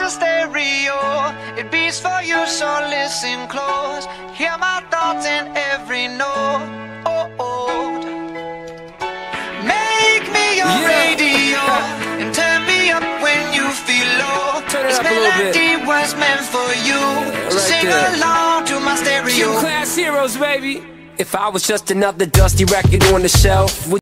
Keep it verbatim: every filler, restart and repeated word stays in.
a stereo, it beats for you, so listen close. Hear my thoughts in every note. Oh, oh. Make me your Yeah. radio and turn me up when you feel low. Turn it This up a little bit. melody was meant for you, Yeah, so right sing there. along to my stereo. Q Class Heroes, baby. If I was just another dusty record on the shelf, would